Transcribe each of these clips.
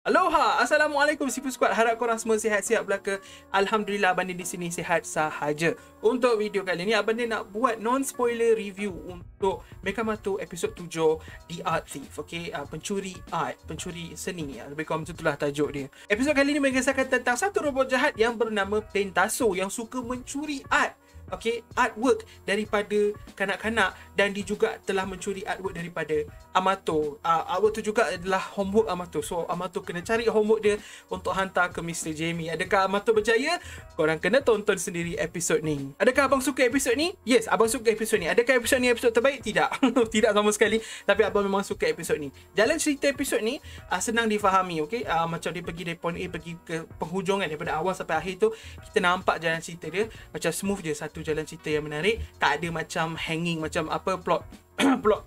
Aloha, Assalamualaikum Sifu Squad. Harap korang semua sihat-sihat belaka. Alhamdulillah Abang Din di sini sihat sahaja. Untuk video kali ni Abang Din nak buat non-spoiler review untuk Mekamato episod 7 The Art Thief. Okay, pencuri art, pencuri seni. Lebih kurang macam itulah tajuk dia. Episod kali ni mengisahkan tentang satu robot jahat yang bernama Pentaso yang suka mencuri art. Okay, artwork daripada kanak-kanak, dan dia juga telah mencuri artwork daripada Amato. Artwork tu juga adalah homework Amato. So Amato kena cari homework dia untuk hantar ke Mr. Jamie. Adakah Amato berjaya? Korang kena tonton sendiri episod ni. Adakah abang suka episod ni? Yes, abang suka episod ni. Adakah episod ni episod terbaik? Tidak. Tidak sama sekali. Tapi abang memang suka episod ni. Jalan cerita episod ni senang difahami. Okay, macam dia pergi dari point A pergi ke penghujung kan, daripada awal sampai akhir tu kita nampak jalan cerita dia macam smooth je. Satu jalan cerita yang menarik, tak ada macam hanging, macam apa plot plot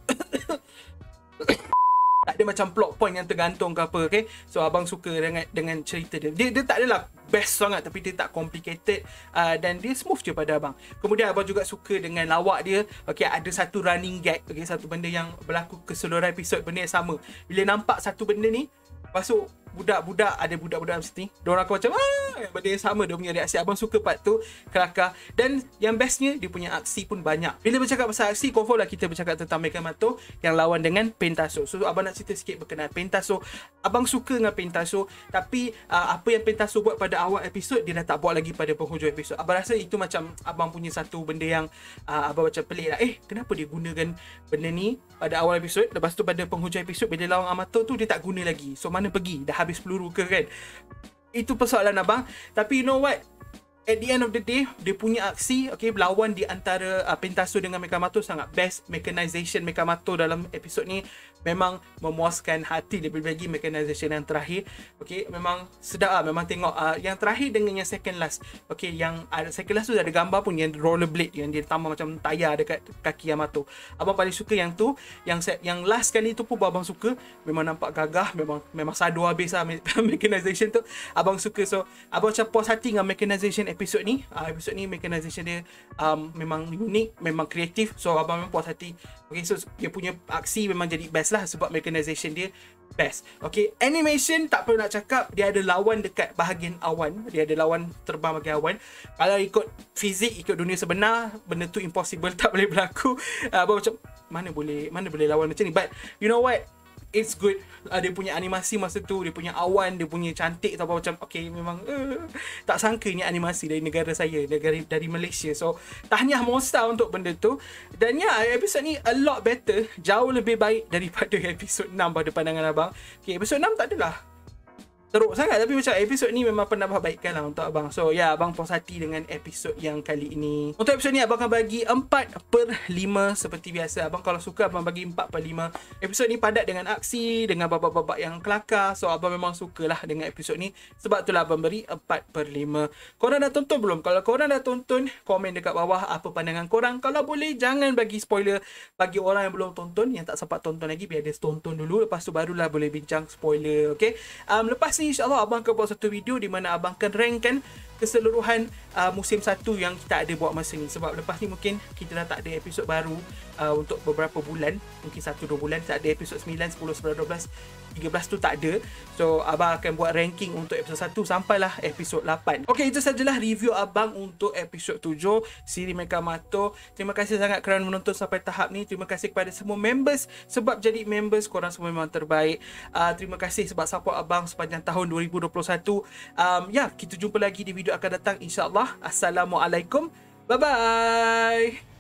tak ada macam plot point yang tergantung ke apa. Okay, so abang suka dengan cerita dia. Dia tak adalah best sangat, tapi dia tak complicated, dan dia smooth je pada abang. Kemudian abang juga suka dengan lawak dia. Okay, ada satu running gag, okay, satu benda yang berlaku keseluruhan episod, benda yang sama. Bila nampak satu benda ni, lepas tu budak-budak, ada budak-budak mesti diorang akan macam benda yang sama, dia punya reaksi. Abang suka part tu, kelakar. Dan yang bestnya, dia punya aksi pun banyak. Bila bercakap pasal aksi, confirm lah kita bercakap tentang Mekamato yang lawan dengan Pentaso. So abang nak cerita sikit berkenaan Pentaso. Abang suka dengan Pentaso, tapi apa yang Pentaso buat pada awal episod, dia dah tak buat lagi pada penghujung episod. Abang rasa itu macam abang punya satu benda yang abang macam pelik lah. Kenapa dia gunakan benda ni pada awal episod, lepas tu pada penghujung episod bila lawan Amato tu dia tak guna lagi. So mana pergi? Dah habis peluru ke kan? Itu persoalan abang. Tapi you know what? At the end of the day, dia punya aksi, okay, berlawan di antara Pentaso dengan Mekamato sangat best. Mechanization Mekamato dalam episod ni memang memuaskan hati. Lebih lagi mechanization yang terakhir, okay, memang sedap lah. Memang tengok yang terakhir dengan yang second last, okay, yang second last tu ada gambar pun yang rollerblade, yang dia tambah macam tayar dekat kaki Yamato. Abang paling suka yang tu. Yang last kali tu pun abang suka. Memang nampak gagah, memang sadu habis lah mechanization tu. Abang suka. So abang macam puas hati dengan mechanization episod ni. Episod ni mechanization dia memang unik, memang kreatif. So abang memang puas hati. Okay, so dia punya aksi memang jadi best lah sebab mechanization dia best. Okay, animation tak perlu nak cakap. Dia ada lawan dekat bahagian awan. Dia ada lawan terbang bahagian awan. Kalau ikut fizik, ikut dunia sebenar, benda tu impossible, tak boleh berlaku. Abang macam mana boleh lawan macam ni. But you know what, it's good. Dia punya animasi masa tu, dia punya awan, dia punya cantik atau macam okay, memang tak sangka ni animasi dari negara saya, dari Malaysia. So tahniah Monster untuk benda tu. Dan ya, episod ni a lot better, jauh lebih baik daripada episod 6 pada pandangan abang. Okay, episod 6 tak adalah teruk sangat, tapi macam episod ni memang penambahbaikan lah untuk abang. So ya, abang puas hati dengan episod yang kali ini. Untuk episod ni abang akan bagi 4/5 seperti biasa. Abang kalau suka abang bagi 4/5. Episod ni padat dengan aksi, dengan babak-babak yang kelakar. So abang memang sukalah dengan episod ni. Sebab itulah abang beri 4/5. Korang dah tonton belum? Kalau korang dah tonton, komen dekat bawah apa pandangan korang. Kalau boleh jangan bagi spoiler bagi orang yang belum tonton, yang tak sempat tonton lagi, biar dia tonton dulu, lepas tu barulah boleh bincang spoiler. Okay, lepas ni insyaAllah abang akan buat satu video di mana abang akan rankkan keseluruhan musim 1 yang kita ada buat masa ni. Sebab lepas ni mungkin kita dah tak ada episod baru untuk beberapa bulan, mungkin 1-2 bulan. Tak ada episod 9, 10, 11, 12, 13 tu tak ada. So abang akan buat ranking untuk episod 1 sampailah episod 8. Okay, itu sajalah review abang untuk episod 7 siri Mekamato. Terima kasih sangat kerana menonton sampai tahap ni. Terima kasih kepada semua members, sebab jadi members korang semua memang terbaik. Terima kasih sebab support abang sepanjang tahun 2021. Ya, kita jumpa lagi di video akan datang insyaAllah. Assalamualaikum. Bye-bye.